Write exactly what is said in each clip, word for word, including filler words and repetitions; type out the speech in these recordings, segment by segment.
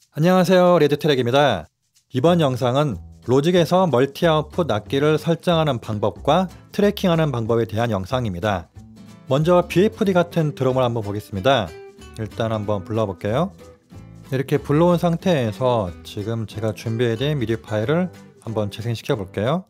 안녕하세요, 레드트랙입니다. 이번 영상은 로직에서 멀티 아웃풋 악기를 설정하는 방법과 트래킹하는 방법에 대한 영상입니다. 먼저 비에프디 같은 드럼을 한번 보겠습니다. 일단 한번 불러볼게요. 이렇게 불러온 상태에서 지금 제가 준비해둔 미디 파일을 한번 재생시켜 볼게요.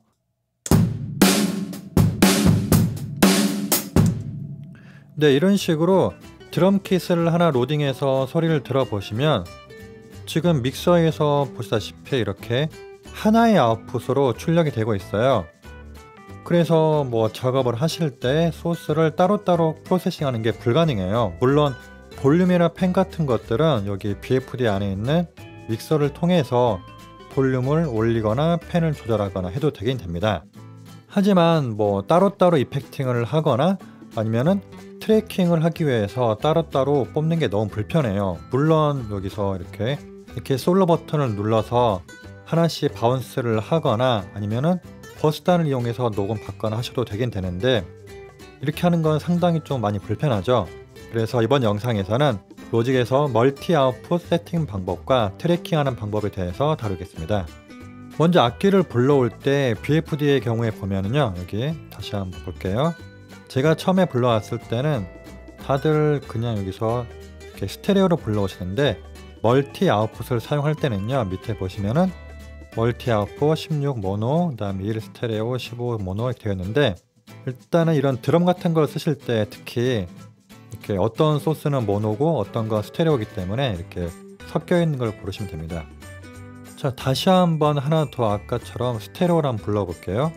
네, 이런 식으로 드럼 킷을 하나 로딩해서 소리를 들어보시면 지금 믹서에서 보시다시피 이렇게 하나의 아웃풋으로 출력이 되고 있어요. 그래서 뭐 작업을 하실 때 소스를 따로따로 프로세싱하는 게 불가능해요. 물론 볼륨이나 펜 같은 것들은 여기 비에프디 안에 있는 믹서를 통해서 볼륨을 올리거나 펜을 조절하거나 해도 되긴 됩니다. 하지만 뭐 따로따로 이펙팅을 하거나 아니면은 트래킹을 하기 위해서 따로따로 뽑는 게 너무 불편해요. 물론 여기서 이렇게 이렇게 솔로 버튼을 눌러서 하나씩 바운스를 하거나 아니면은 버스단을 이용해서 녹음 받거나 하셔도 되긴 되는데 이렇게 하는 건 상당히 좀 많이 불편하죠. 그래서 이번 영상에서는 로직에서 멀티 아웃풋 세팅 방법과 트래킹하는 방법에 대해서 다루겠습니다. 먼저 악기를 불러올 때 비에프디의 경우에 보면은요, 여기 다시 한번 볼게요. 제가 처음에 불러왔을 때는 다들 그냥 여기서 이렇게 스테레오로 불러오시는데 멀티 아웃풋을 사용할 때는요, 밑에 보시면은 멀티 아웃풋 십육 모노, 그 다음에 일 스테레오, 십오 모노 이렇게 되어 있는데 일단은 이런 드럼 같은 걸 쓰실 때 특히 이렇게 어떤 소스는 모노고 어떤 건 스테레오이기 때문에 이렇게 섞여 있는 걸 고르시면 됩니다. 자, 다시 한번 하나 더 아까처럼 스테레오를 한번 불러볼게요.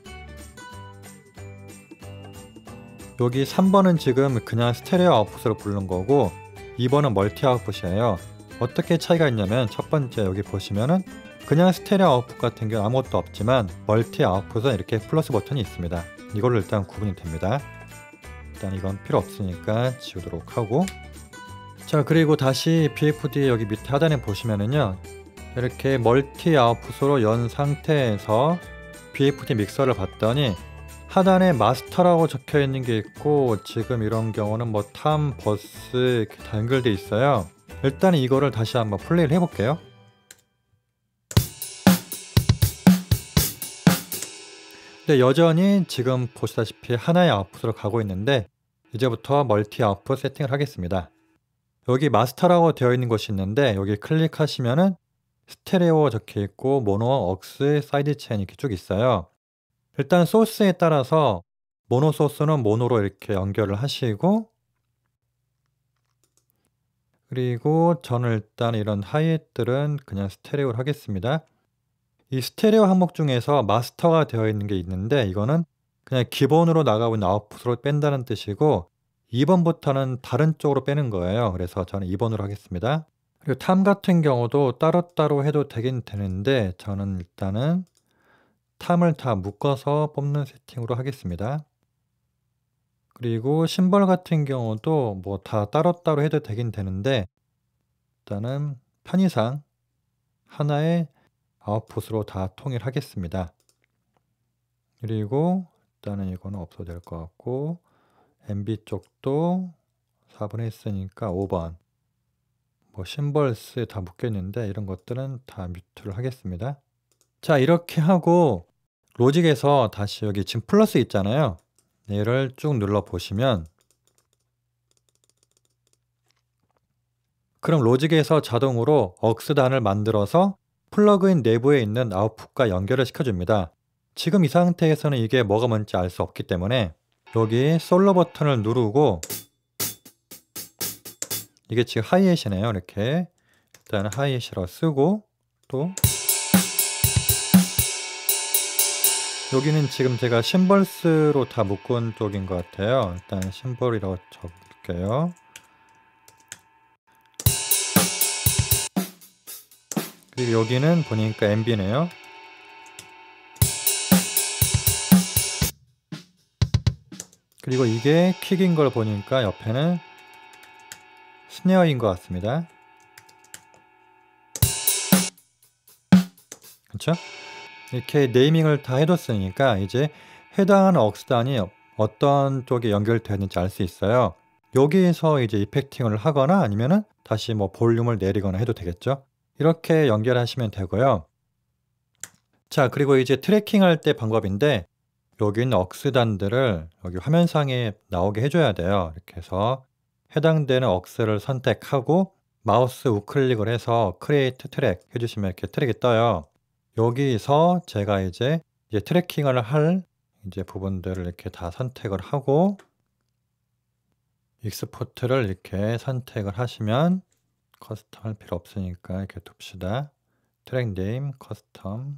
여기 삼 번은 지금 그냥 스테레오 아웃풋으로 부른 거고 이 번은 멀티 아웃풋이에요. 어떻게 차이가 있냐면 첫 번째 여기 보시면은 그냥 스테레오 아웃풋 같은 경우 아무것도 없지만 멀티 아웃풋은 이렇게 플러스 버튼이 있습니다. 이걸로 일단 구분이 됩니다. 일단 이건 필요 없으니까 지우도록 하고, 자, 그리고 다시 비에프디 여기 밑에 하단에 보시면은요, 이렇게 멀티 아웃풋으로 연 상태에서 비에프디 믹서를 봤더니 하단에 마스터라고 적혀 있는 게 있고 지금 이런 경우는 뭐 탐, 버스 이렇게 다 연결돼 있어요. 일단 이거를 다시 한번 플레이를 해볼게요. 네, 여전히 지금 보시다시피 하나의 아웃풋으로 가고 있는데 이제부터 멀티 아웃풋 세팅을 하겠습니다. 여기 마스터라고 되어 있는 곳이 있는데 여기 클릭하시면은 스테레오 적혀 있고 모노, 억스, 사이드 체인 이렇게 쭉 있어요. 일단 소스에 따라서 모노 소스는 모노로 이렇게 연결을 하시고, 그리고 저는 일단 이런 하이햇들은 그냥 스테레오를 하겠습니다. 이 스테레오 항목 중에서 마스터가 되어 있는 게 있는데 이거는 그냥 기본으로 나가고 있는 아웃풋으로 뺀다는 뜻이고 이 번부터는 다른 쪽으로 빼는 거예요. 그래서 저는 이 번으로 하겠습니다. 그리고 탐 같은 경우도 따로따로 해도 되긴 되는데 저는 일단은 탐을 다 묶어서 뽑는 세팅으로 하겠습니다. 그리고 심벌 같은 경우도 뭐 다 따로따로 해도 되긴 되는데 일단은 편의상 하나의 아웃풋으로 다 통일하겠습니다. 그리고 일단은 이거는 없어도 될 것 같고 엠비 쪽도 사 번 했으니까 오 번, 뭐 심벌스 다 묶였는데 이런 것들은 다 뮤트를 하겠습니다. 자, 이렇게 하고 로직에서 다시 여기 지금 플러스 있잖아요. 얘를 쭉 눌러 보시면 그럼 로직에서 자동으로 억스단을 만들어서 플러그인 내부에 있는 아웃풋과 연결을 시켜줍니다. 지금 이 상태에서는 이게 뭐가 뭔지 알 수 없기 때문에 여기 솔로 버튼을 누르고, 이게 지금 하이햇이네요. 이렇게 일단 하이햇이라고 쓰고, 또 여기는 지금 제가 심벌스로 다 묶은 쪽인 것 같아요. 일단 심벌이라고 적을게요. 그리고 여기는 보니까 엠비네요. 그리고 이게 킥인 걸 보니까 옆에는 스네어인 것 같습니다. 그렇죠? 이렇게 네이밍을 다 해뒀으니까 이제 해당하는 억스단이 어떤 쪽에 연결되는지 알 수 있어요. 여기에서 이제 이펙팅을 하거나 아니면은 다시 뭐 볼륨을 내리거나 해도 되겠죠. 이렇게 연결하시면 되고요. 자, 그리고 이제 트래킹할 때 방법인데 여기 있는 억스단들을 여기 화면상에 나오게 해줘야 돼요. 이렇게 해서 해당되는 억스를 선택하고 마우스 우클릭을 해서 크리에이트 트랙 해주시면 이렇게 트랙이 떠요. 여기서 제가 이제, 이제 트래킹을 할 이제 부분들을 이렇게 다 선택을 하고 익스포트를 이렇게 선택을 하시면 커스텀 할 필요 없으니까 이렇게 둡시다. 트랙 네임 커스텀.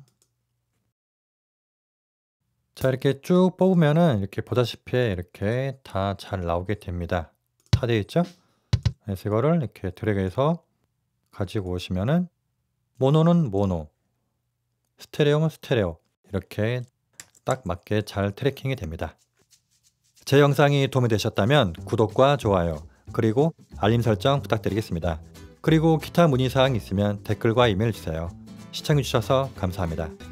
자, 이렇게 쭉 뽑으면은 이렇게 보다시피 이렇게 다 잘 나오게 됩니다. 다 되어 있죠? 그래서 이거를 이렇게 드래그해서 가지고 오시면은 모노는 모노, 스테레오는 스테레오 이렇게 딱 맞게 잘 트래킹이 됩니다. 제 영상이 도움이 되셨다면 구독과 좋아요 그리고 알림 설정 부탁드리겠습니다. 그리고 기타 문의사항 있으면 댓글과 이메일 주세요. 시청해주셔서 감사합니다.